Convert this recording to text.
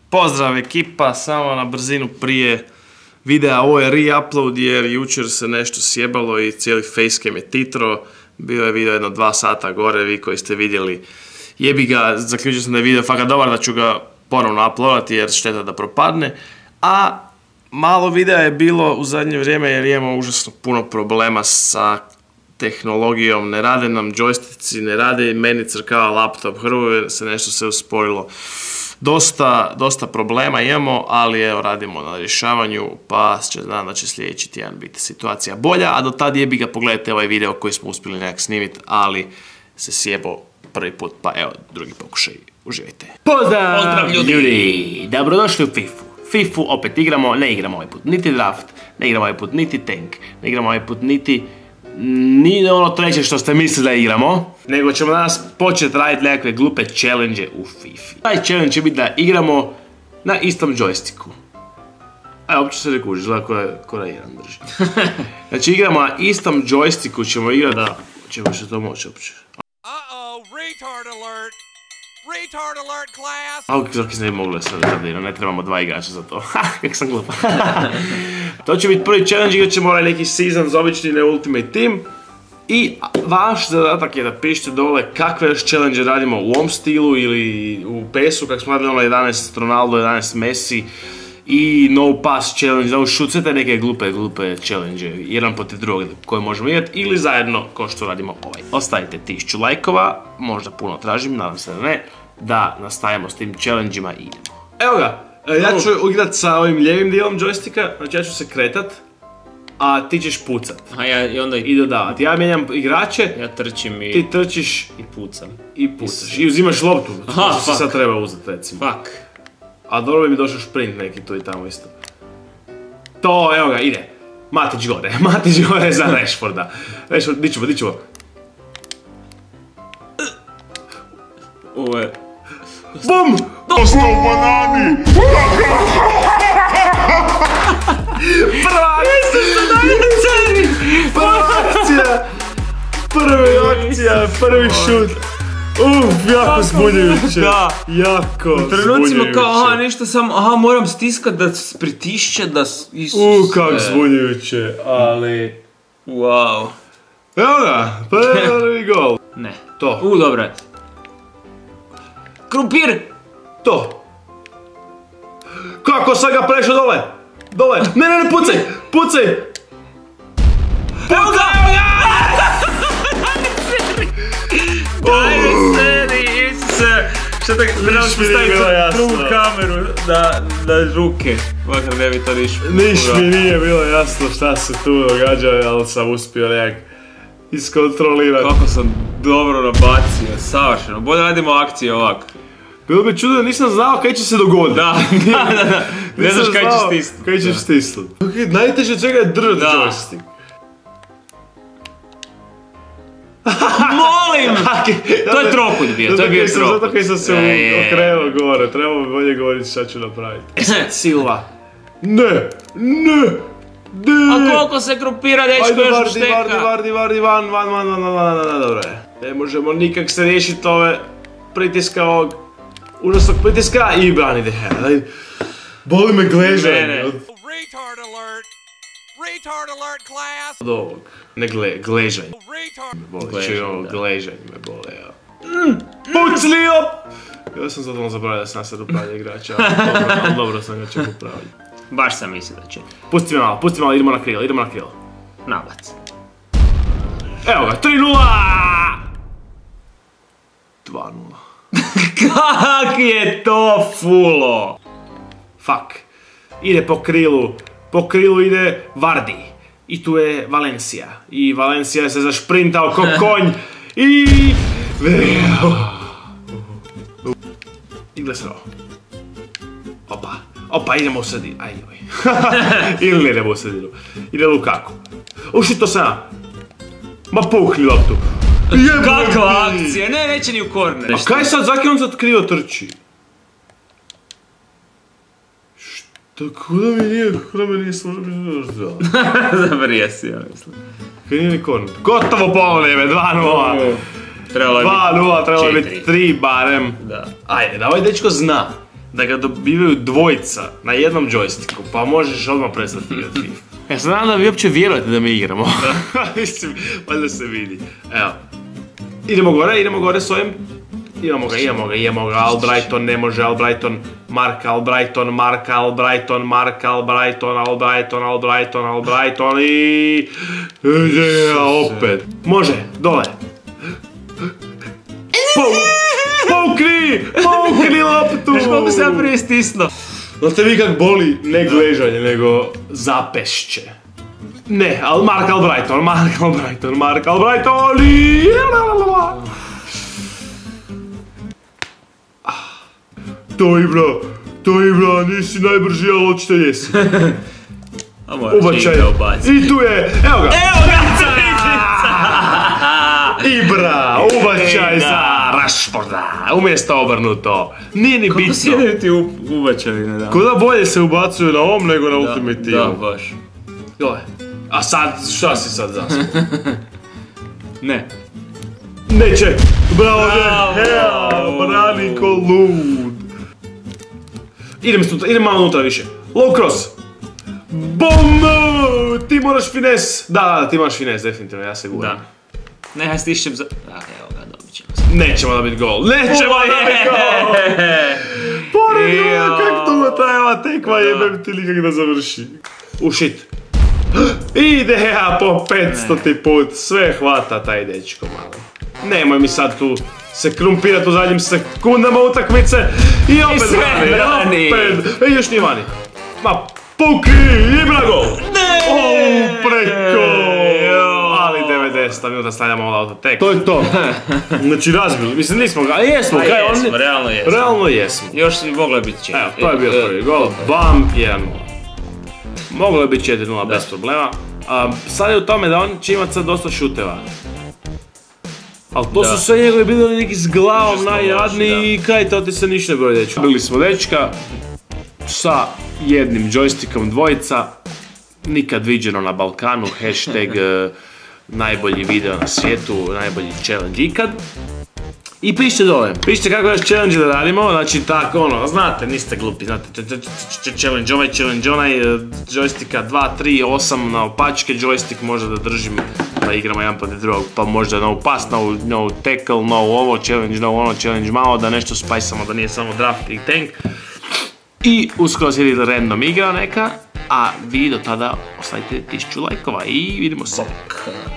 Pozdrav ekipa, samo na brzinu prije videa, ovo je re-upload jer jučer se nešto sjebalo i cijeli facecam je titro. Bio je video jedno 2 sata gore, vi koji ste vidjeli. Jebi ga, zaključio sam da je video fakat dobar, da ću ga ponovno uploadati jer šteta da propadne. A malo videa je bilo u zadnje vrijeme jer imamo užasno puno problema sa tehnologijom, ne rade nam joysticki, ne rade meni crkava laptop, hrvove se nešto se usporilo. Dosta problema imamo, ali evo radimo na rješavanju, pa će znam da će sljedeći tjedan biti situacija bolja, a do tad jebi ga pogledajte ovaj video koji smo uspjeli nekak snimiti, ali se sjebo prvi put, pa evo drugi pokušaj, uživajte. Pozdrav ljudi! Dobrodošli u FIFU. FIFU opet igramo, ne igramo ovaj put niti draft, ne igramo ovaj put niti tank, ne igramo ovaj put niti ono treće što ste mislili da igramo, nego ćemo danas početi raditi nekakve glupe challenge u FIFA. Taj challenge će biti da igramo na istom joysticku. Evo, uopće se ne kuži, izgleda ko da jedan drži. Znači igramo na istom joysticku, ćemo igrati da... Čemo što to moći uopće. Retard alert! Retard alert, class! Ovo kako se ne bi moglo sve da igram, ne trebamo 2 igrača za to. Kak sam glupa. To će biti prvi challenge, igrat ćemo neki season za obični ne Ultimate Team. I vaš zadatak je da pišete dole kakve još challenge radimo u ovom stilu ili u PES-u, kako smo radili ono 11 Ronaldo, 11 Messi i no pass challenge, da šut sve te neke glupe challenge, jedan protiv drugog koje možemo igrati ili zajedno kao što radimo ovaj. Ostavite 1000 lajkova, možda puno tražim, nadam se da ne, da nastavimo s tim challenge-ima i idemo. Evo ga, ja ću igrat sa ovim lijevim dijelom joysticka, znači ja ću se kretat, a ti ćeš pucat. I onda i dodavati. Ja mijenjam igrače, ja trčim i... ti trčiš i pucam. I pucaš. I uzimaš loptu, što se sad treba uzeti recimo. Fuck. A dobro bi mi došao šprint neki tu i tamo isto. To, evo ga, ide. Matić gore za Rashforda. Rashford, di ćemo. Ovo je... BUM! Dosta u banani! Prva akcija, prvi šut. Jako zbunjujuće. Da. Jako u trenucima kao, nešto sam, moram stiskat da pritišće, da... Kak zbunjujuće, ali... Wow. Evo ga, prvi gol. Ne. To. Dobro je. Krumpir! To. Kako sam ga prešao dole? Dole. Ne, pucaj! Evo ga! Daj mi seri, Isuse! Šta tako treba staviti tu kameru na ruke? Makar ne bi to niš... Niš mi nije bilo jasno šta se tu događa, ali sam uspio nekak iskontrolirati. Kako sam dobro nabacio, savršeno. Bolje radimo akcije ovak. Bilo bi čudo, nisam znao kaj će se dogoditi. Da. Ne znaš kaj ćeš stisnuti. Kaj ćeš stisnuti. Najteže od svega je držati joystick. Molim! To je trokut bio, to je bio trokut. Zato kaj sam se okrenuo gore, trebalo bi bolje govoriti šta ću napraviti. Silva. Ne! A koliko se grupira, dečko još šteka? Vardi, van, dobro je. Ne možemo nikak se riješiti ove pritiska ovog užasnog pritiska i brani De Gea. Boli me gležanje. Retard alert! Retard alert, class! Od ovog, ne gležanje. Gležanje me bole, evo. Puclio! Ja sam zadovoljno zaboravio da sam sad upravlja igrača, ali dobro sam ga čak upravljati. Baš sam mislio da će. Pusti malo, idemo na krilo. Nabac. Evo ga, 3-0! 2-0. Kak je to fulo? Fuck. Ide po krilu ide Vardi. I tu je Valencia. I Valencia se zašprintao ko konj. I gle se ovo. Opa, idemo u sredinu. Ajoj. Ili ne idemo u sredinu. Ide Lukaku. Uši to sam ja. Ma pukli loptu. Kakva akcija, neće ni u korner. A kaj sad, zaki on sad krivo trči? Kuda mi nije služio? Zabrije si, ja mislim. Kaj nije ni korner. Gotovo pola vrijeme, 2-0. 2-0, trebalo je biti 3 barem. Da. Ajde, da ovaj dečko zna da ga dobivaju dvojica na jednom joysticku, pa možeš odmah prestati igrati FIFA. Ja se nadam da vi uopće vjerujete da mi igramo. Mislim, valjda se vidi. Evo. Idemo gore s ovim. Imamo ga, Albrighton, ne može Albrighton, Mark Albrighton i... opet. Može, dole. Poukni loptu! Znaš kako se ja prije stisno? Znate vi kak boli ne gležanje, nego zapešće. Ne, Mark Albrighton i... To Ibra, nisi najbrži, ali očito jesi. Ubačaj. I tu je, evo ga! Ibra, ubačaj za Rashforda, umjesto obrnuto. Nije ni bitno. Kako sjedaju ti ubačali, da? Kuda bolje se ubacuju na ovom nego na Ultimate Teamu. Da, baš. Joj, a sad, šta si sad zaspo? Ne. Neće! Bravo, brani ko lud. Idem malo unutra više. Low cross. BOOM! Ti moraš fines. Da, ti moraš fines, definitivno, ja se guram. Ne, ja stišćem za... Evo ga, dobit ćemo se. Nećemo dobiti gol. Pored ljuda, kak dugo traje ova tekma, jebem ti likak da završi. Shit. Ideja po 500 put, sve hvata taj dečko malo. Nemoj mi sad tu se krumpirat u zadnjim sekundama utakmice i opet brani. I još nije vani. Ma puki, Ibra gol! Preko! Ali 90 minuta stavljamo ovo autotek. To je to. Znači razbili, mislim nismo ga, jesmo. Realno jesmo. Još bi moglo biti čini. Evo, to je bio prvi gol, bam, 1-0. Moglo je biti 4-0 bez problema. Sad je u tome da on će imati sad dosta šuteva. Ali to su sve njegovi bili neki s glavom najjadniji i kaj to ti se ništa ne broji dečka. Bili smo dečka sa jednim joystickom dvojica, nikad viđeno na Balkanu, hashtag najbolji video na svijetu, najbolji challenge ikad. I pišite dole, pišite kako još challenge da radimo, znači tako ono, znate, niste glupi, znate, challenge onaj, joysticka 2, 3, 8 na opačke, joystick možda da držim, da igramo jedan protiv drugog, pa možda no pass, no tackle, no ovo challenge, no ono challenge, malo da nešto spajsamo, da nije samo draft i tank. I uskoro sjedite random igra neka, a vi do tada ostavite 1000 lajkova i vidimo se.